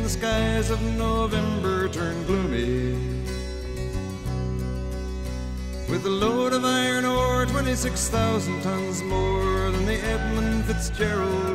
the skies of November turn gloomy. With a load of iron ore, 26,000 tons more than the Edmund Fitzgerald